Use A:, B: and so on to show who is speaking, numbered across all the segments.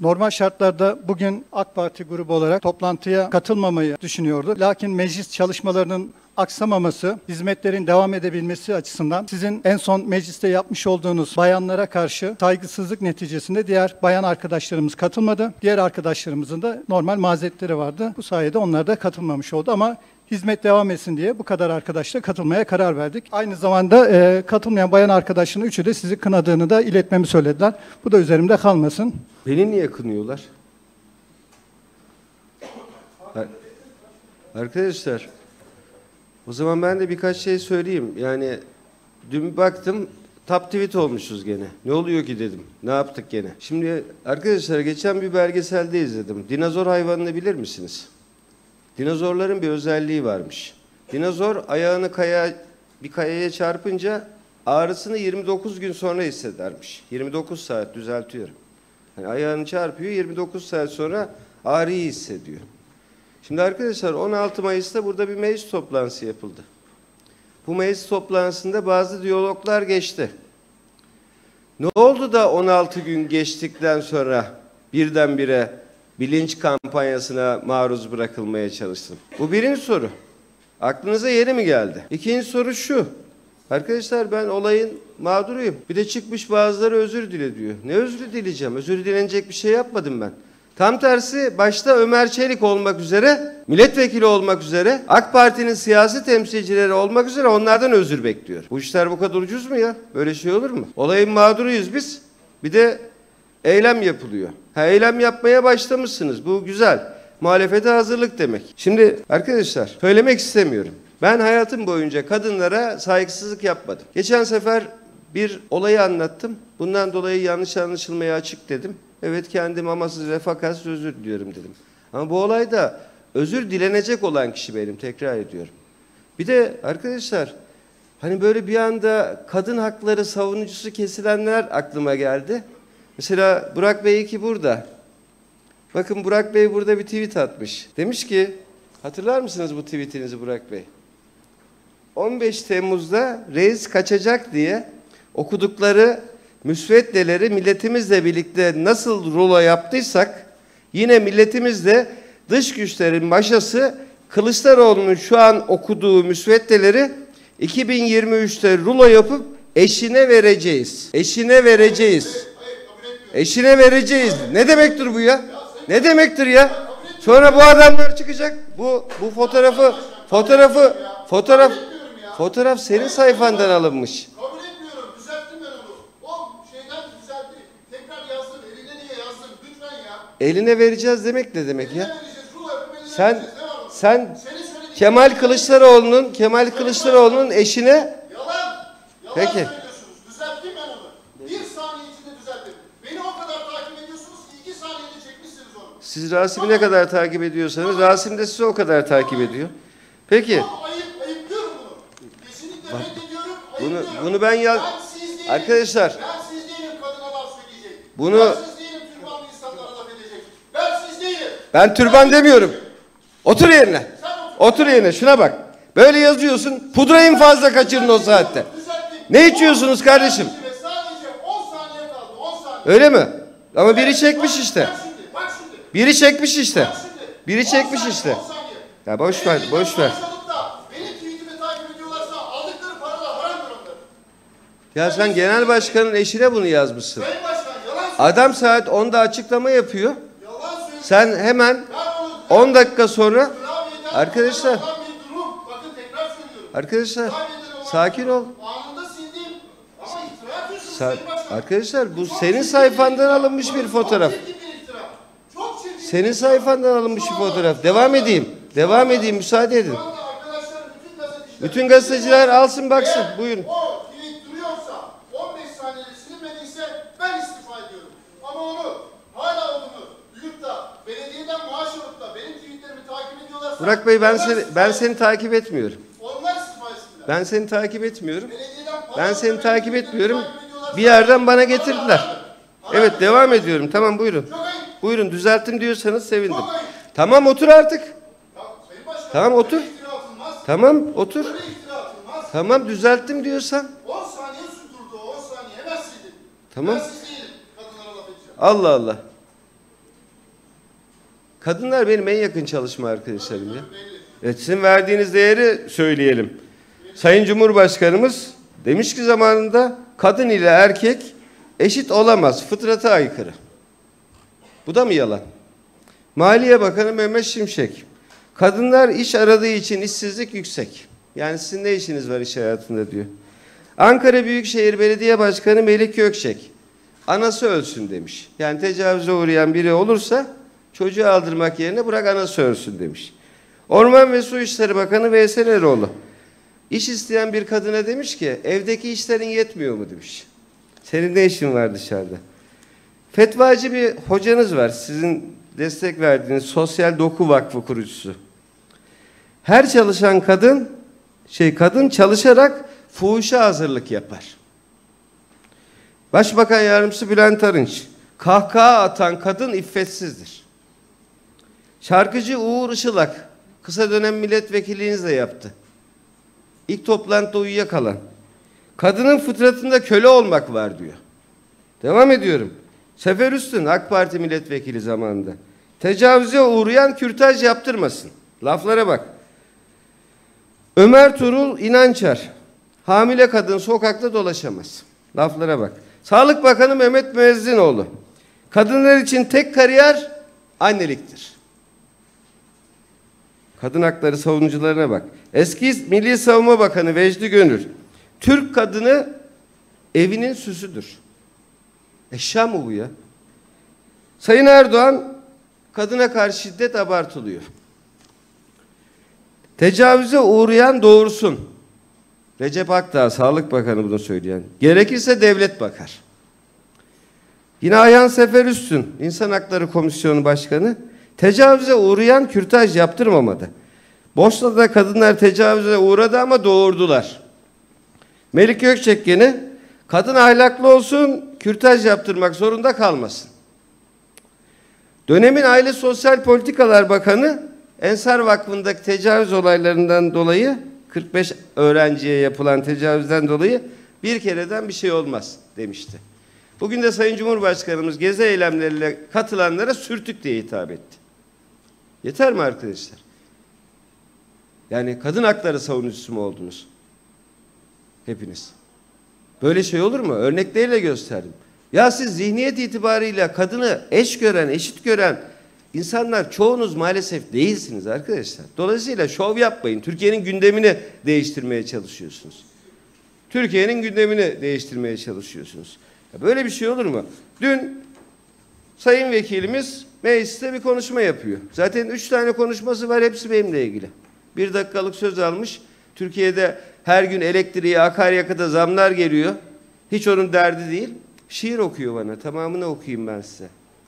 A: Normal şartlarda bugün AK Parti grubu olarak toplantıya katılmamayı düşünüyordu. Lakin meclis çalışmalarının aksamaması, hizmetlerin devam edebilmesi açısından sizin en son mecliste yapmış olduğunuz bayanlara karşı saygısızlık neticesinde diğer bayan arkadaşlarımız katılmadı. Diğer arkadaşlarımızın da normal mazeretleri vardı. Bu sayede onlar da katılmamış oldu ama hizmet devam etsin diye bu kadar arkadaşla katılmaya karar verdik. Aynı zamanda katılmayan bayan arkadaşların üçü de sizi kınadığını da iletmemi söylediler. Bu da üzerimde kalmasın.
B: Beni niye kınıyorlar? Arkadaşlar, o zaman ben de birkaç şey söyleyeyim. Yani dün baktım, top tweet olmuşuz gene. Ne oluyor ki dedim. Ne yaptık gene? Şimdi arkadaşlar geçen bir belgeselde izledim. Dinozor hayvanını bilir misiniz? Dinozorların bir özelliği varmış. Dinozor ayağını bir kayaya çarpınca ağrısını 29 gün sonra hissedermiş. 29 saat düzeltiyorum. Yani ayağını çarpıyor, 29 saat sonra ağrıyı hissediyor. Şimdi arkadaşlar 16 Mayıs'ta burada bir meclis toplantısı yapıldı. Bu meclis toplantısında bazı diyaloglar geçti. Ne oldu da 16 gün geçtikten sonra birdenbire bilinç kampanyasına maruz bırakılmaya çalıştım? Bu birinci soru. Aklınıza yeni mi geldi? İkinci soru şu. Arkadaşlar ben olayın mağduruyum. Bir de çıkmış bazıları özür dile diyor. Ne özür dileyeceğim? Özür dilenecek bir şey yapmadım ben. Tam tersi başta Ömer Çelik olmak üzere, milletvekili olmak üzere, AK Parti'nin siyasi temsilcileri olmak üzere onlardan özür bekliyor. Bu işler bu kadar ucuz mu ya? Böyle şey olur mu? Olayın mağduruyuz biz. Bir de eylem yapılıyor. Eylem yapmaya başlamışsınız. Bu güzel. Muhalefete hazırlık demek. Şimdi arkadaşlar söylemek istemiyorum. Ben hayatım boyunca kadınlara saygısızlık yapmadım. Geçen sefer bir olayı anlattım. Bundan dolayı yanlış anlaşılmaya açık dedim. Evet kendim amasız ve fakatsız özür diliyorum dedim. Ama bu olayda özür dilenecek olan kişi benim, tekrar ediyorum. Bir de arkadaşlar hani böyle bir anda kadın hakları savunucusu kesilenler aklıma geldi. Mesela Burak Bey ki burada. Bakın Burak Bey burada bir tweet atmış. Demiş ki, hatırlar mısınız bu tweetinizi Burak Bey? 15 Temmuz'da reis kaçacak diye okudukları müsveddeleri milletimizle birlikte nasıl rulo yaptıysak, yine milletimizle dış güçlerin maşası Kılıçdaroğlu'nun şu an okuduğu müsveddeleri 2023'te rulo yapıp eşine vereceğiz. Eşine vereceğiz. Eşine vereceğiz. Ne demektir bu ya? Ne demektir ya? Sonra bu adamlar çıkacak. Bu fotoğraf senin sayfandan alınmış.
C: Kabul etmiyorum. Düzelttim ben onu. O şeyden düzeltti. Tekrar yazdım. Eline niye yazdım? Lütfen ya.
B: Eline vereceğiz demek ne demek ya? Sen
C: Kemal
B: Kılıçdaroğlu'nun eşine
C: Yalan
B: peki.
C: Söylüyorsunuz. Düzelttim ben onu. Bir saniye içinde düzelttim. Beni o kadar takip ediyorsunuz ki 2 saniyede çekmişsiniz onu.
B: Siz Rasim'i ne kadar takip ediyorsanız Rasim de sizi o kadar takip ediyor. Peki.
C: Ayıplıyorum bunu. Kesinlikle reddediyorum.
B: Bunu ben arkadaşlar.
C: Ben siz değilim kadına laf söyleyecek.
B: Bunu
C: Ben siz değilim türbanlı insanlara laf edecek. Ben siz değilim.
B: ben türban demiyorum. Otur yerine. Otur yerine. Şuna bak. Böyle yazıyorsun. Pudrayı mı fazla kaçırdın o saatte? Ne içiyorsunuz kardeşim?
C: Sadece 10 saniye kaldı. 10 saniye.
B: Öyle mi? Ama biri çekmiş işte.
C: Bak şimdi.
B: Biri çekmiş işte. Biri çekmiş işte. Ya boş ver, boş ver.
C: Benim tweetimi takip ediyorlarsa aldıkları paralar haramdır onların.
B: Ya sen genel başkanın eşine bunu yazmışsın.
C: Sayın Başkan yalan söylüyor.
B: Adam saat 10'da açıklama yapıyor.
C: Yalan söylüyor.
B: Sen hemen 10 dakika sonra arkadaşlar
C: Bakın tekrar söylüyorum.
B: arkadaşlar sakin ol.
C: Anında sildim. Ama iftira atıyorsunuz Sayın Başkan.
B: Arkadaşlar bu senin sayfandan alınmış bir fotoğraf.
C: Çok çirkin bir iftira. Çok çirkin.
B: Senin sayfandan alınmış bir fotoğraf. Devam edeyim. Devam edeyim. Müsaade edin.
C: Şu anda arkadaşlar
B: Bütün gazeteciler alsın baksın. Buyurun.
C: o tweet duruyorsa 15 saniyede silinmediyse ben istifa ediyorum. Ama onu hala olduğunu duyup da belediyeden maaş alıp da benim tweetlerimi takip ediyorlarsa
B: Burak Bey ben seni takip etmiyorum.
C: onlar istifa etsinler.
B: Ben seni takip etmiyorum.
C: Belediyeden para
B: Ben seni
C: alıp
B: takip
C: benim
B: etmiyorum.
C: tweetlerimi takip ediyorlarsa
B: Bir yerden bana getirdiler. Evet devam ediyorum. Tamam buyurun.
C: çok ayıp.
B: Buyurun düzelttim diyorsanız sevindim.
C: Çok ayıp.
B: Tamam otur artık.
C: Ya Sayın Başkan,
B: Tamam otur.
C: böyle iftira atılmaz.
B: Tamam otur.
C: Böyle iftira atılmaz.
B: Tamam düzelttim diyorsan.
C: 10 saniye sürdürdü. 10 saniye hemen sildim.
B: Tamam.
C: Ben siz değilim. Kadınlara laf edeceğim.
B: Allah Allah. Kadınlar benim en yakın çalışma arkadaşlarım ya. Evet, sizin verdiğiniz değeri söyleyelim. Sayın Cumhurbaşkanımız demiş ki zamanında kadın ile erkek eşit olamaz. Fıtrata aykırı. Bu da mı yalan? Maliye Bakanı Mehmet Şimşek. Kadınlar iş aradığı için işsizlik yüksek. Yani sizin ne işiniz var iş hayatında diyor. Ankara Büyükşehir Belediye Başkanı Melik Gökçek. Anası ölsün demiş. Yani tecavüze uğrayan biri olursa çocuğu aldırmak yerine bırak anası ölsün demiş. Orman ve Su İşleri Bakanı Veysel Eroğlu. İş isteyen bir kadına demiş ki evdeki işlerin yetmiyor mu demiş. Senin ne işin var dışarıda? Fetvacı bir hocanız var. Sizin destek verdiğiniz Sosyal Doku Vakfı kurucusu. Her çalışan kadın çalışarak fuhuşa hazırlık yapar. Başbakan Yardımcısı Bülent Arınç. Kahkaha atan kadın iffetsizdir. Şarkıcı Uğur Işılak kısa dönem milletvekilliğinizi de yaptı. İlk toplantıda uyuyakalan. Kadının fıtratında köle olmak var diyor. Devam ediyorum. Sefer Üstün AK Parti milletvekili zamanında. Tecavüze uğrayan kürtaj yaptırmasın. Laflara bak. Ömer Tuğrul İnançer. Hamile kadın sokakta dolaşamaz. Laflara bak. Sağlık Bakanı Mehmet Müezzinoğlu. Kadınlar için tek kariyer anneliktir. Kadın hakları savunucularına bak. Eski Milli Savunma Bakanı Vecdi Gönül. Türk kadını evinin süsüdür. Eşya mı bu ya? Sayın Erdoğan, kadına karşı şiddet abartılıyor. Tecavüze uğrayan doğursun. Recep Akdağ, Sağlık Bakanı bunu söyleyen. Gerekirse devlet bakar. Yine Ayhan Sefer Üstün, İnsan Hakları Komisyonu Başkanı. Tecavüze uğrayan kürtaj yaptırmamadı. Bosna'da kadınlar tecavüze uğradı ama doğurdular. Melik Gökçek gene kadın ahlaklı olsun, kürtaj yaptırmak zorunda kalmasın. Dönemin Aile Sosyal Politikalar Bakanı Ensar Vakfı'ndaki tecavüz olaylarından dolayı 45 öğrenciye yapılan tecavüzden dolayı bir kereden bir şey olmaz demişti. Bugün de Sayın Cumhurbaşkanımız gezi eylemleriyle katılanlara sürtük diye hitap etti. Yeter mi arkadaşlar? Yani kadın hakları savunucusu mu oldunuz? Hepiniz. Böyle şey olur mu? Örnekleriyle gösterdim. Ya siz zihniyet itibariyle kadını eş gören, eşit gören insanlar çoğunuz maalesef değilsiniz arkadaşlar. Dolayısıyla şov yapmayın. Türkiye'nin gündemini değiştirmeye çalışıyorsunuz. Türkiye'nin gündemini değiştirmeye çalışıyorsunuz. Ya böyle bir şey olur mu? Dün Sayın Vekilimiz mecliste bir konuşma yapıyor. Zaten 3 tane konuşması var, hepsi benimle ilgili. 1 dakikalık söz almış. Türkiye'de her gün elektriğe, akaryakıta zamlar geliyor. Hiç onun derdi değil. Şiir okuyor bana. Tamamını okuyayım ben size.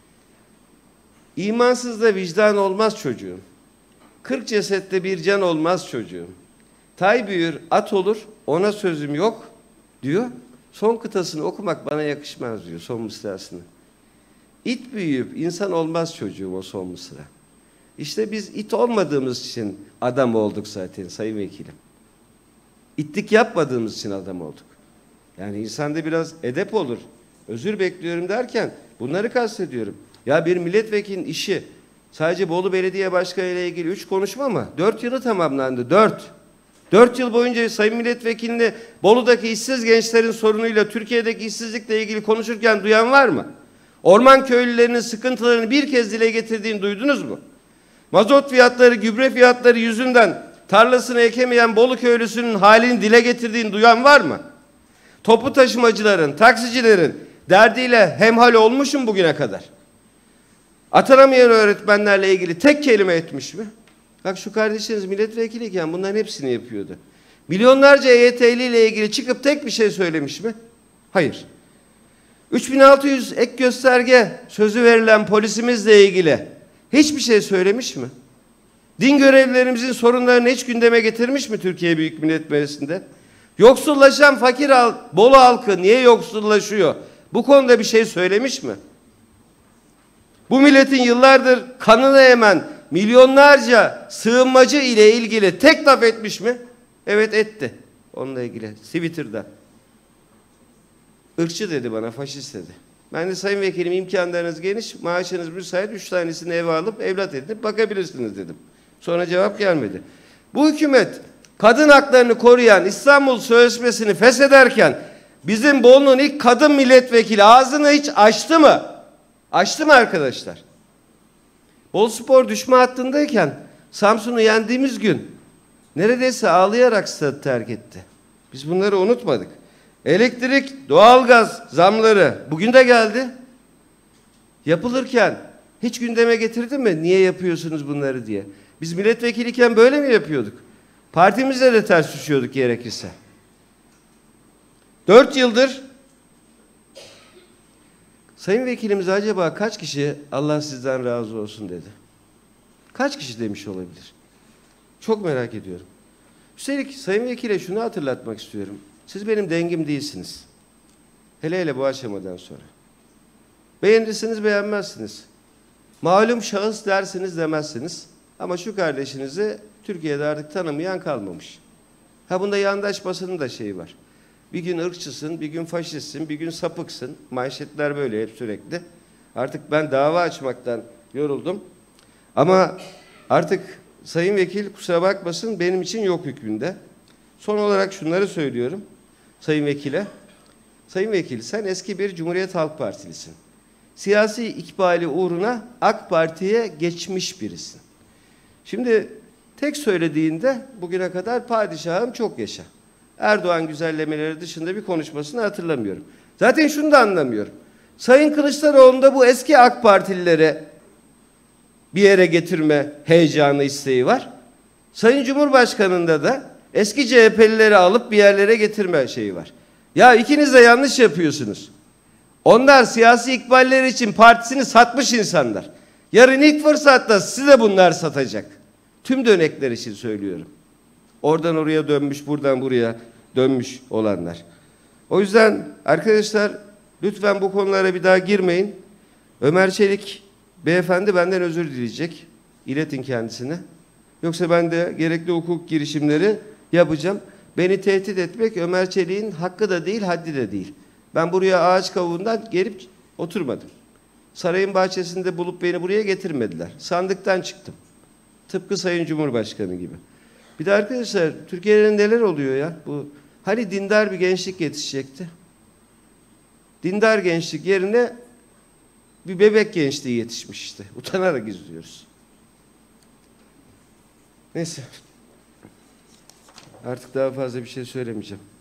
B: İmansızda vicdan olmaz çocuğum. 40 cesette bir can olmaz çocuğum. Tay büyür, at olur, ona sözüm yok diyor. Son kıtasını okumak bana yakışmaz diyor, son mısrasını. İt büyüyüp insan olmaz çocuğum, o son mısra. İşte biz it olmadığımız için adam olduk zaten Sayın Vekilim. İtlik yapmadığımız için adam olduk. Yani insanda biraz edep olur. Özür bekliyorum derken bunları kastediyorum. Ya bir milletvekilinin işi sadece Bolu Belediye Başkanı ile ilgili 3 konuşma mı? 4 yılı tamamlandı. 4 yıl boyunca Sayın Milletvekilini Bolu'daki işsiz gençlerin sorunuyla, Türkiye'deki işsizlikle ilgili konuşurken duyan var mı? Orman köylülerinin sıkıntılarını bir kez dile getirdiğini duydunuz mu? Mazot fiyatları, gübre fiyatları yüzünden tarlasını ekemeyen Bolu köylüsünün halini dile getirdiğini duyan var mı? Toplu taşımacıların, taksicilerin derdiyle hemhal olmuşum bugüne kadar. Atanamayan öğretmenlerle ilgili tek kelime etmiş mi? Bak şu kardeşiniz milletvekiliyken bunların hepsini yapıyordu. Milyonlarca EYT'li ile ilgili çıkıp tek bir şey söylemiş mi? Hayır. 3600 ek gösterge sözü verilen polisimizle ilgili hiçbir şey söylemiş mi? Din görevlilerimizin sorunlarını hiç gündeme getirmiş mi Türkiye Büyük Millet Meclisi'nde? Yoksullaşan Bolu halkı niye yoksullaşıyor? Bu konuda bir şey söylemiş mi? Bu milletin yıllardır kanını emen milyonlarca sığınmacı ile ilgili tek laf etmiş mi? Evet etti. Onunla ilgili Twitter'da. Irkçı dedi bana, faşist dedi. Ben de sayın vekilim imkanlarınız geniş, maaşınız müsait, 3 tanesini eve alıp evlat edinip bakabilirsiniz dedim. Sonra cevap gelmedi. Bu hükümet kadın haklarını koruyan İstanbul Sözleşmesi'ni feshederken bizim Bolu'nun ilk kadın milletvekili ağzını hiç açtı mı? Açtı mı arkadaşlar? Boluspor düşme hattındayken Samsun'u yendiğimiz gün neredeyse ağlayarak stadı terk etti. Biz bunları unutmadık. Elektrik, doğalgaz zamları bugün de geldi. Yapılırken hiç gündeme getirdin mi? Niye yapıyorsunuz bunları diye. Biz milletvekiliyken böyle mi yapıyorduk? Partimizle de ters düşüyorduk gerekirse. 4 yıldır sayın vekilimiz acaba kaç kişi Allah sizden razı olsun dedi? Kaç kişi demiş olabilir? Çok merak ediyorum. Üstelik sayın vekile şunu hatırlatmak istiyorum. Siz benim dengim değilsiniz. Hele hele bu aşamadan sonra. Beğenirsiniz, beğenmezsiniz. Malum şahıs dersiniz, demezsiniz. Ama şu kardeşinizi Türkiye'de artık tanımayan kalmamış. Ha bunda yandaş basının da şeyi var. Bir gün ırkçısın, bir gün faşistsin, bir gün sapıksın. Manşetler böyle hep sürekli. Artık ben dava açmaktan yoruldum. Ama artık sayın vekil kusura bakmasın benim için yok hükmünde. Son olarak şunları söylüyorum sayın vekile. Sayın vekil sen eski bir Cumhuriyet Halk Partilisin. Siyasi ikbali uğruna AK Parti'ye geçmiş birisin. Şimdi tek söylediğinde bugüne kadar padişahım çok yaşa. Erdoğan güzellemeleri dışında bir konuşmasını hatırlamıyorum. Zaten şunu da anlamıyorum. Sayın Kılıçdaroğlu'nda bu eski AK Partililere bir yere getirme heyecanı, isteği var. Sayın Cumhurbaşkanı'nda da eski CHP'lileri alıp bir yerlere getirme şeyi var. Ya ikiniz de yanlış yapıyorsunuz. Onlar siyasi ikballeri için partisini satmış insanlar. Yarın ilk fırsatta size bunlar satacak. Tüm dönekler için söylüyorum. Oradan oraya dönmüş, buradan buraya dönmüş olanlar. O yüzden arkadaşlar lütfen bu konulara bir daha girmeyin. Ömer Çelik beyefendi benden özür dileyecek. İletin kendisine. Yoksa ben de gerekli hukuk girişimleri yapacağım. Beni tehdit etmek Ömer Çelik'in hakkı da değil, haddi de değil. Ben buraya ağaç kavuğundan gelip oturmadım. Sarayın bahçesinde bulup beni buraya getirmediler. Sandıktan çıktım. Tıpkı Sayın Cumhurbaşkanı gibi. Bir de arkadaşlar Türkiye'de neler oluyor ya? Bu hani dindar bir gençlik yetişecekti. Dindar gençlik yerine bir bebek gençliği yetişmiş işte. Utanarak izliyoruz. Neyse. Artık daha fazla bir şey söylemeyeceğim.